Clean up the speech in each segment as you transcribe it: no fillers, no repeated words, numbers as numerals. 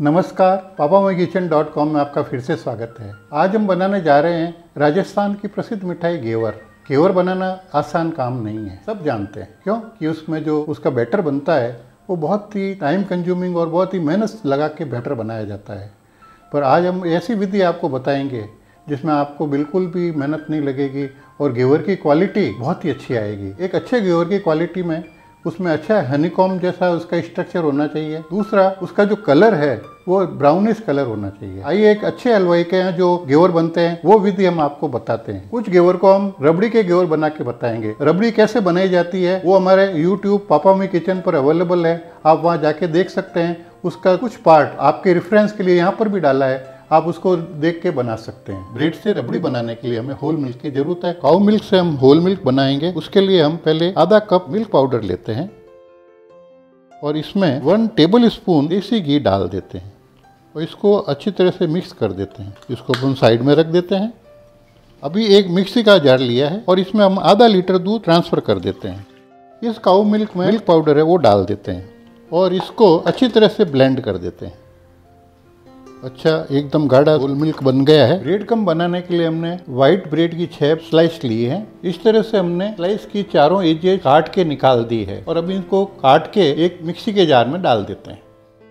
नमस्कार, papamykichen.com में आपका फिर से स्वागत है। आज हम बनाने जा रहे हैं राजस्थान की प्रसिद्ध मिठाई घेवर। घेवर बनाना आसान काम नहीं है, सब जानते हैं। क्यों कि उसमें जो उसका बैटर बनता है वो बहुत ही टाइम कंज्यूमिंग और बहुत ही मेहनत लगा के बैटर बनाया जाता है। पर आज हम ऐसी विधि आपको बताएंगे जिसमें आपको बिल्कुल भी मेहनत नहीं लगेगी और घेवर की क्वालिटी बहुत ही अच्छी आएगी। एक अच्छे घेवर की क्वालिटी में उसमें अच्छा हनीकॉम्ब जैसा उसका स्ट्रक्चर होना चाहिए। दूसरा, उसका जो कलर है वो ब्राउनिश कलर होना चाहिए। आइए एक अच्छे हलवाई के यहाँ जो घेवर बनते हैं वो विधि हम आपको बताते हैं। कुछ घेवर को हम रबड़ी के घेवर बना के बताएंगे। रबड़ी कैसे बनाई जाती है वो हमारे YouTube पापा मी किचन पर अवेलेबल है, आप वहाँ जाके देख सकते हैं। उसका कुछ पार्ट आपके रेफरेंस के लिए यहाँ पर भी डाला है, आप उसको देख के बना सकते हैं। ब्रेड से रबड़ी बनाने के लिए हमें होल मिल्क की जरूरत है। काऊ मिल्क से हम होल मिल्क बनाएंगे। उसके लिए हम पहले आधा कप मिल्क पाउडर लेते हैं और इसमें 1 टेबल स्पून देसी घी डाल देते हैं और इसको अच्छी तरह से मिक्स कर देते हैं। इसको अपन साइड में रख देते हैं। अभी एक मिक्सी का जार लिया है और इसमें हम आधा लीटर दूध ट्रांसफर कर देते हैं। इस काऊ मिल्क में मिल्क पाउडर है वो डाल देते हैं और इसको अच्छी तरह से ब्लेंड कर देते हैं। अच्छा, एकदम गाढ़ा होल मिल्क बन गया है। ब्रेड कम बनाने के लिए हमने व्हाइट ब्रेड की 6 स्लाइस ली है। इस तरह से हमने स्लाइस की चारों एजेस काट के निकाल दी है और अब इनको काट के एक मिक्सी के जार में डाल देते हैं।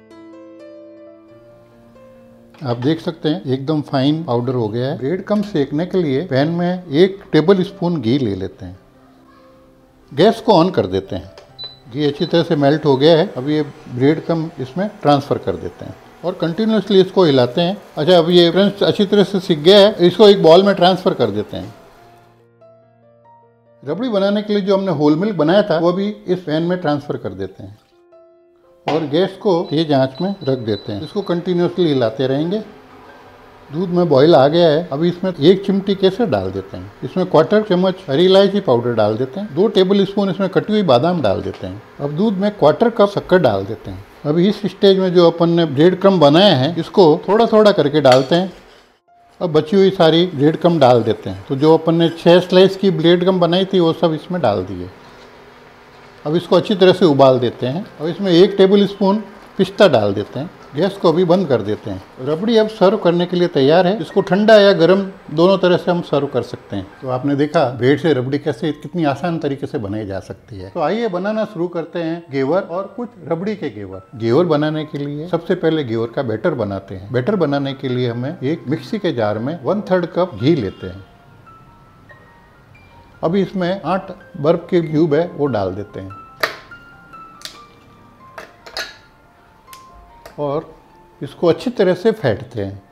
आप देख सकते हैं एकदम फाइन पाउडर हो गया है। ब्रेड कम सेकने के लिए पैन में 1 टेबल स्पून घी ले लेते हैं। गैस को ऑन कर देते हैं। घी अच्छी तरह से मेल्ट हो गया है। अब ये ब्रेड कम इसमें ट्रांसफर कर देते हैं और कंटिन्यूसली इसको हिलाते हैं। अच्छा, अब ये फ्रेंड्स अच्छी तरह से सीख गया है। इसको एक बॉल में ट्रांसफर कर देते हैं। रबड़ी बनाने के लिए जो हमने होल मिल्क बनाया था वो भी इस पैन में ट्रांसफर कर देते हैं और गैस को तेज आंच में रख देते हैं। इसको कंटिन्यूसली हिलाते रहेंगे। दूध में बॉईल आ गया है। अभी इसमें 1 चिमटी केसर डाल देते हैं। इसमें 1/4 चम्मच हरी इलायची पाउडर डाल देते हैं। 2 टेबल स्पून इसमें कटी हुई बादाम डाल देते हैं। अब दूध में 1/4 कप शक्कर डाल देते हैं। अभी इस स्टेज में जो अपन ने ब्रेड क्रम्ब बनाए हैं इसको थोड़ा थोड़ा करके डालते हैं। अब बची हुई सारी ब्रेड क्रम्ब डाल देते हैं। तो जो अपन ने 6 स्लाइस की ब्रेड क्रम्ब बनाई थी वो सब इसमें डाल दिए। अब इसको अच्छी तरह से उबाल देते हैं और इसमें 1 टेबल स्पून पिस्ता डाल देते हैं। गैस को अभी बंद कर देते हैं। रबड़ी अब सर्व करने के लिए तैयार है। इसको ठंडा या गर्म दोनों तरह से हम सर्व कर सकते हैं। तो आपने देखा ब्रेड से रबड़ी कैसे कितनी आसान तरीके से बनाई जा सकती है। तो आइए बनाना शुरू करते हैं घेवर और कुछ रबड़ी के घेवर। घेवर बनाने के लिए सबसे पहले घेवर का बैटर बनाते हैं। बैटर बनाने के लिए हमें एक मिक्सी के जार में 1/3 कप घी लेते हैं। अभी इसमें 8 बर्फ के क्यूब है वो डाल देते हैं और इसको अच्छी तरह से फेंटते हैं।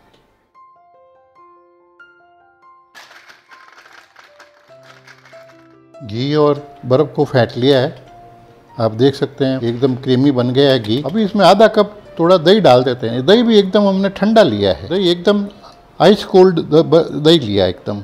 घी और बर्फ को फेंट लिया है। आप देख सकते हैं एकदम क्रीमी बन गया है घी। अभी इसमें आधा कप थोड़ा दही डाल देते हैं। दही भी एकदम हमने ठंडा लिया है। दही एकदम आइस कोल्ड दही लिया एकदम।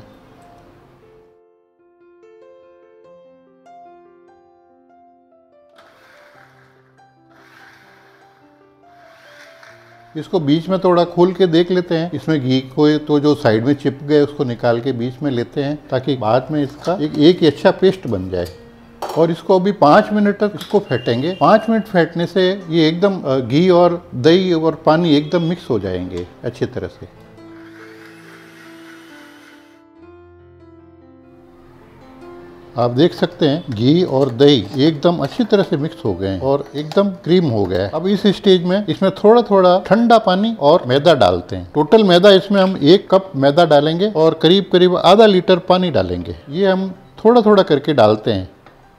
इसको बीच में थोड़ा खोल के देख लेते हैं। इसमें घी को तो जो साइड में चिप गए उसको निकाल के बीच में लेते हैं ताकि बाद में इसका एक ही अच्छा पेस्ट बन जाए। और इसको अभी 5 मिनट तक इसको फेंटेंगे। 5 मिनट फेंटने से ये एकदम घी और दही और पानी एकदम मिक्स हो जाएंगे अच्छी तरह से। आप देख सकते हैं घी और दही एकदम अच्छी तरह से मिक्स हो गए हैं और एकदम क्रीम हो गया है। अब इस स्टेज में इसमें थोड़ा थोड़ा ठंडा पानी और मैदा डालते हैं। टोटल मैदा इसमें हम 1 कप मैदा डालेंगे और करीब करीब आधा लीटर पानी डालेंगे। ये हम थोड़ा थोड़ा करके डालते हैं।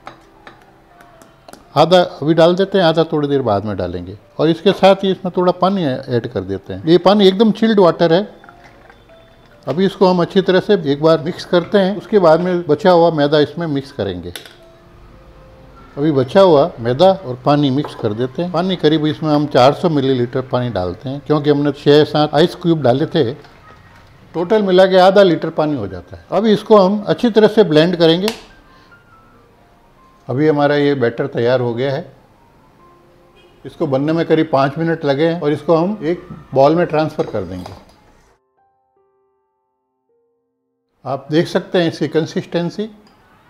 आधा अभी डाल देते हैं, आधा थोड़ी देर बाद में डालेंगे और इसके साथ ही इसमें थोड़ा पानी ऐड कर देते हैं। ये पानी एकदम चिल्ड वाटर है। अभी इसको हम अच्छी तरह से एक बार मिक्स करते हैं। उसके बाद में बचा हुआ मैदा इसमें मिक्स करेंगे। अभी बचा हुआ मैदा और पानी मिक्स कर देते हैं। पानी करीब इसमें हम 400 मिलीलीटर पानी डालते हैं क्योंकि हमने 6-7 आइस क्यूब डाले थे। टोटल मिला के आधा लीटर पानी हो जाता है। अभी इसको हम अच्छी तरह से ब्लेंड करेंगे। अभी हमारा ये बैटर तैयार हो गया है। इसको बनने में करीब 5 मिनट लगे हैं और इसको हम एक बॉल में ट्रांसफ़र कर देंगे। आप देख सकते हैं इसकी कंसिस्टेंसी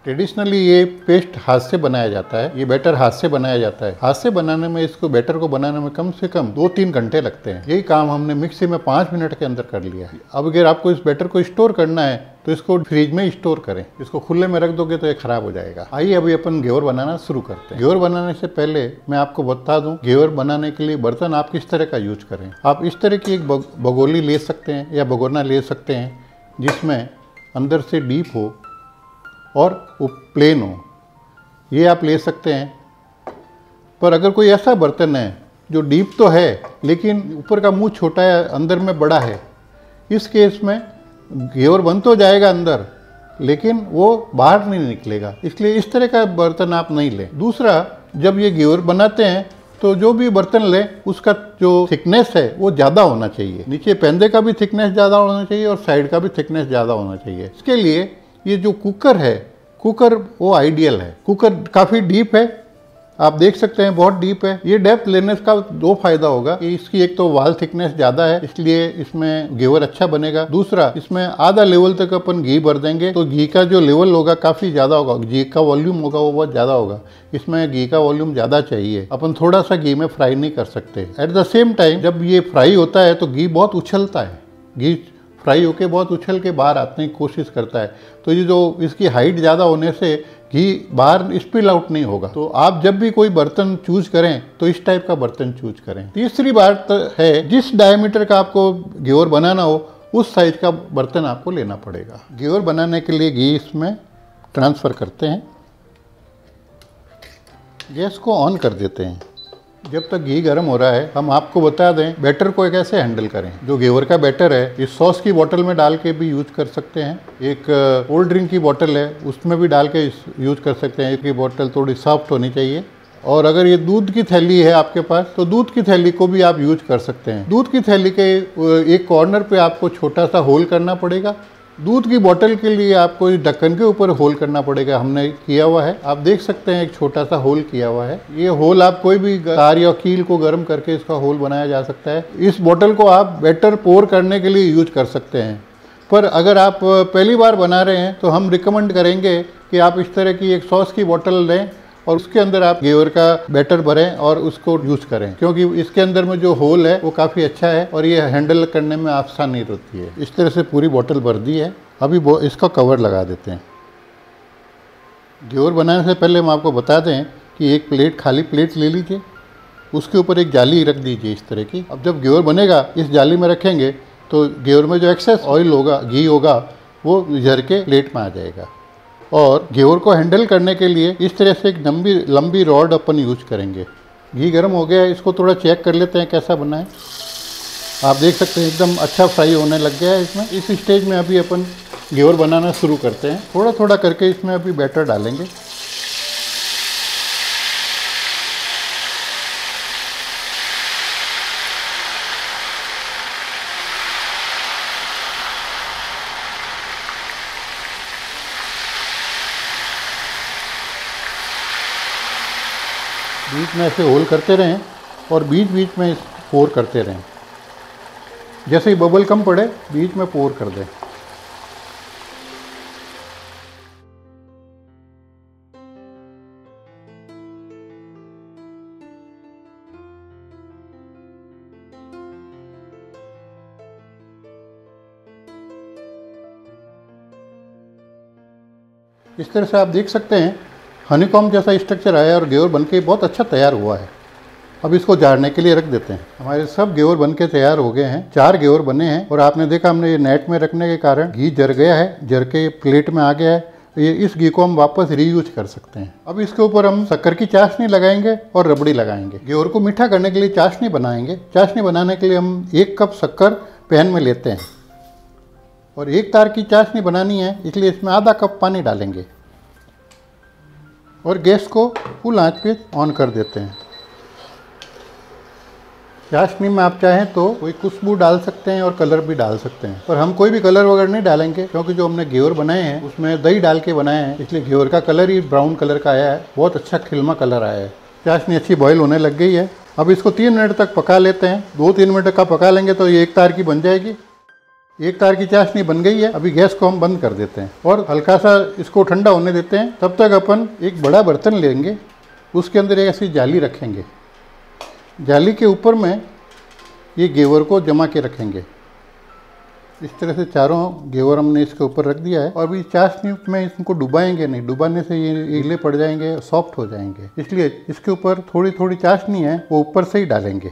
ट्रेडिशनली ये पेस्ट हाथ से बनाया जाता है, ये बैटर हाथ से बनाया जाता है। हाथ से बनाने में इसको बैटर को बनाने में कम से कम 2-3 घंटे लगते हैं। यही काम हमने मिक्सी में 5 मिनट के अंदर कर लिया है। अब अगर आपको इस बैटर को स्टोर करना है तो इसको फ्रिज में स्टोर करें, इसको खुले में रख दोगे तो ये खराब हो जाएगा। आइए अभी अपन घेवर बनाना शुरू करते हैं। घेवर बनाने से पहले मैं आपको बता दूं, घेवर बनाने के लिए बर्तन आप किस तरह का यूज करें। आप इस तरह की एक भगोली ले सकते हैं या भगोना ले सकते हैं जिसमें अंदर से डीप हो और वो प्लेन हो, ये आप ले सकते हैं। पर अगर कोई ऐसा बर्तन है जो डीप तो है लेकिन ऊपर का मुंह छोटा है, अंदर में बड़ा है, इस केस में घेवर बन तो जाएगा अंदर लेकिन वो बाहर नहीं निकलेगा, इसलिए इस तरह का बर्तन आप नहीं लें। दूसरा, जब ये घेवर बनाते हैं तो जो भी बर्तन लें उसका जो थिकनेस है वो ज़्यादा होना चाहिए। नीचे पेंदे का भी थिकनेस ज़्यादा होना चाहिए और साइड का भी थिकनेस ज़्यादा होना चाहिए। इसके लिए ये जो कुकर है, कुकर वो आइडियल है। कुकर काफ़ी डीप है, आप देख सकते हैं बहुत डीप है। ये डेप्थ लेने का 2 फायदा होगा कि इसकी एक तो वाल थिकनेस ज़्यादा है, इसलिए इसमें घेवर अच्छा बनेगा। दूसरा, इसमें आधा लेवल तक अपन घी भर देंगे तो घी का जो लेवल होगा काफ़ी ज़्यादा होगा, घी का वॉल्यूम होगा वो बहुत ज़्यादा होगा। इसमें घी का वॉल्यूम ज़्यादा चाहिए, अपन थोड़ा सा घी में फ्राई नहीं कर सकते। एट द सेम टाइम जब ये फ्राई होता है तो घी बहुत उछलता है, घी फ्राई होके बहुत उछल के बाहर आने की कोशिश करता है। तो ये जो इसकी हाइट ज़्यादा होने से घी बाहर स्पिल आउट नहीं होगा। तो आप जब भी कोई बर्तन चूज करें तो इस टाइप का बर्तन चूज करें। तीसरी बात है, जिस डायमीटर का आपको घेवर बनाना हो उस साइज का बर्तन आपको लेना पड़ेगा। घेवर बनाने के लिए घी इसमें ट्रांसफ़र करते हैं, गैस को ऑन कर देते हैं। जब तक घी गर्म हो रहा है हम आपको बता दें बैटर को कैसे हैंडल करें। जो घेवर का बैटर है इस सॉस की बोतल में डाल के भी यूज कर सकते हैं, एक कोल्ड ड्रिंक की बोतल है उसमें भी डाल के यूज कर सकते हैं। इसकी बोतल थोड़ी सॉफ्ट होनी चाहिए। और अगर ये दूध की थैली है आपके पास तो दूध की थैली को भी आप यूज कर सकते हैं। दूध की थैली के एक कॉर्नर पे आपको छोटा सा होल करना पड़ेगा। दूध की बोतल के लिए आपको इस ढक्कन के ऊपर होल करना पड़ेगा, हमने किया हुआ है, आप देख सकते हैं एक छोटा सा होल किया हुआ है। ये होल आप कोई भी तार या कील को गर्म करके इसका होल बनाया जा सकता है। इस बोतल को आप बैटर पोर करने के लिए यूज कर सकते हैं। पर अगर आप पहली बार बना रहे हैं तो हम रिकमेंड करेंगे कि आप इस तरह की एक सॉस की बोतल लें और उसके अंदर आप घेवर का बैटर भरें और उसको यूज करें, क्योंकि इसके अंदर में जो होल है वो काफ़ी अच्छा है और ये हैंडल करने में आसानी होती है। इस तरह से पूरी बोतल भर दी है। अभी इसका कवर लगा देते हैं। घेवर बनाने से पहले हम आपको बता दें कि एक प्लेट, खाली प्लेट ले लीजिए, उसके ऊपर एक जाली रख दीजिए इस तरह की। अब जब घेवर बनेगा इस जाली में रखेंगे तो घेवर में जो एक्सेस ऑयल होगा, घी होगा, वो झर के प्लेट में आ जाएगा। और घेवर को हैंडल करने के लिए इस तरह से एक लंबी रॉड अपन यूज करेंगे। घी गर्म हो गया है, इसको थोड़ा चेक कर लेते हैं कैसा बना है। आप देख सकते हैं एकदम अच्छा फ्राई होने लग गया है इसमें। इस स्टेज में अभी अपन घेवर बनाना शुरू करते हैं। थोड़ा थोड़ा करके इसमें अभी बैटर डालेंगे। बीच में ऐसे होल करते रहें और बीच बीच में पोर करते रहें। जैसे ही बबल कम पड़े बीच में पोर कर दें। इस तरह से आप देख सकते हैं हनीकॉम्ब जैसा स्ट्रक्चर आया और घेवर बनके बहुत अच्छा तैयार हुआ है। अब इसको झाड़ने के लिए रख देते हैं। हमारे सब घेवर बनके तैयार हो गए हैं। 4 घेवर बने हैं और आपने देखा हमने ये नेट में रखने के कारण घी जर गया है, जर के प्लेट में आ गया है। ये इस घी को हम वापस रीयूज कर सकते हैं। अब इसके ऊपर हम शक्कर की चाशनी लगाएंगे और रबड़ी लगाएंगे। घेवर को मीठा करने के लिए चाशनी बनाएंगे। चाशनी बनाने के लिए हम 1 कप शक्कर पैन में लेते हैं और 1 तार की चाशनी बनानी है, इसलिए इसमें आधा कप पानी डालेंगे और गैस को फुल आंच पे ऑन कर देते हैं। चाशनी में आप चाहें तो कोई खुशबू डाल सकते हैं और कलर भी डाल सकते हैं, पर हम कोई भी कलर वगैरह नहीं डालेंगे क्योंकि जो हमने घेवर बनाए हैं उसमें दही डाल के बनाए हैं, इसलिए घेवर का कलर ही ब्राउन कलर का आया है। बहुत अच्छा खिलमा कलर आया है। चाशनी अच्छी बॉईल होने लग गई है। अब इसको 3 मिनट तक पका लेते हैं। 2-3 मिनट का पका लेंगे तो ये 1 तार की बन जाएगी। एक तार की चाशनी बन गई है। अभी गैस को हम बंद कर देते हैं और हल्का सा इसको ठंडा होने देते हैं। तब तक अपन एक बड़ा बर्तन लेंगे, उसके अंदर एक ऐसी जाली रखेंगे। जाली के ऊपर में ये घेवर को जमा के रखेंगे। इस तरह से चारों घेवर हमने इसके ऊपर रख दिया है और अभी चाशनी में इसको डुबाएंगे नहीं, डुबाने से ये गीले पड़ जाएंगे, सॉफ्ट हो जाएंगे। इसलिए इसके ऊपर थोड़ी थोड़ी चाशनी है वो ऊपर से ही डालेंगे।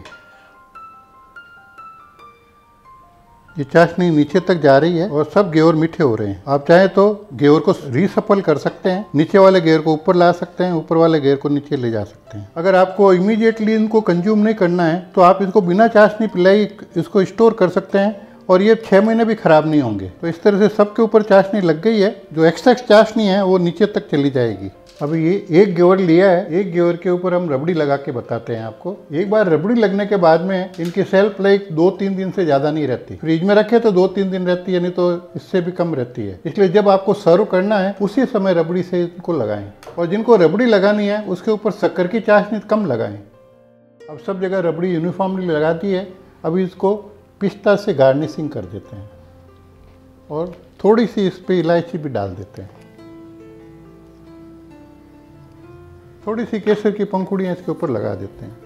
ये चाशनी नीचे तक जा रही है और सब घेवर मीठे हो रहे हैं। आप चाहे तो घेवर को रीसफल कर सकते हैं, नीचे वाले घेवर को ऊपर ला सकते हैं, ऊपर वाले घेवर को नीचे ले जा सकते हैं। अगर आपको इमीडिएटली इनको कंज्यूम नहीं करना है तो आप इसको बिना चाशनी पिलाई इसको स्टोर कर सकते हैं और ये 6 महीने भी खराब नहीं होंगे। तो इस तरह से सबके ऊपर चाशनी लग गई है। जो एक्स्ट्रा चाशनी है वो नीचे तक चली जाएगी। अभी ये एक घेवर लिया है, एक घेवर के ऊपर हम रबड़ी लगा के बताते हैं आपको। एक बार रबड़ी लगने के बाद में इनकी सेल्फ लाइफ 2-3 दिन से ज़्यादा नहीं रहती। फ्रिज में रखे तो 2-3 दिन रहती है, नहीं तो इससे भी कम रहती है। इसलिए जब आपको सर्व करना है उसी समय रबड़ी से इनको लगाएं। और जिनको रबड़ी लगानी है उसके ऊपर शक्कर की चाशनी कम लगाएं। अब सब जगह रबड़ी यूनिफॉर्मली लगा दी है। अभी इसको पिस्ता से गार्निशिंग कर देते हैं और थोड़ी सी इस पे इलायची भी डाल देते हैं। थोड़ी सी केसर की पंखुड़ियाँ इसके ऊपर लगा देते हैं।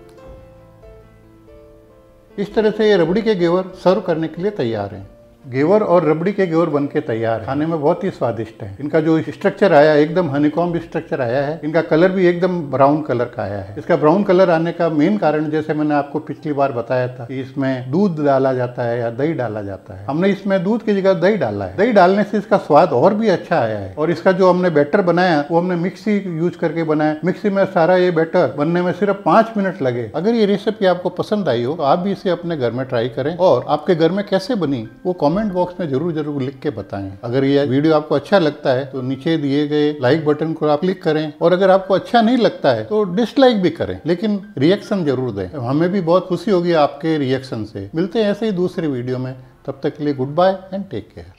इस तरह से ये रबड़ी के घेवर सर्व करने के लिए तैयार हैं। घेवर और रबड़ी के घेवर बन के तैयार है। खाने में बहुत ही स्वादिष्ट है। इनका जो स्ट्रक्चर आया है एकदम हनीकॉम्ब स्ट्रक्चर आया है। इनका कलर भी एकदम ब्राउन कलर का आया है। इसका ब्राउन कलर आने का मेन कारण जैसे मैंने आपको पिछली बार बताया था कि इसमें दूध डाला जाता है या दही डाला जाता है। हमने इसमें दूध की जगह दही डाला है। दही डालने से इसका स्वाद और भी अच्छा आया है। और इसका जो हमने बैटर बनाया वो हमने मिक्सी यूज करके बनाया। मिक्सी में सारा ये बैटर बनने में सिर्फ 5 मिनट लगे। अगर ये रेसिपी आपको पसंद आई हो तो आप भी इसे अपने घर में ट्राई करें और आपके घर में कैसे बनी वो कमेंट बॉक्स में जरूर लिख के बताएं। अगर ये वीडियो आपको अच्छा लगता है तो नीचे दिए गए लाइक बटन को आप क्लिक करें और अगर आपको अच्छा नहीं लगता है तो डिसलाइक भी करें, लेकिन रिएक्शन जरूर दें। हमें भी बहुत खुशी होगी आपके रिएक्शन से। मिलते हैं ऐसे ही दूसरे वीडियो में। तब तक के लिए goodbye and take care.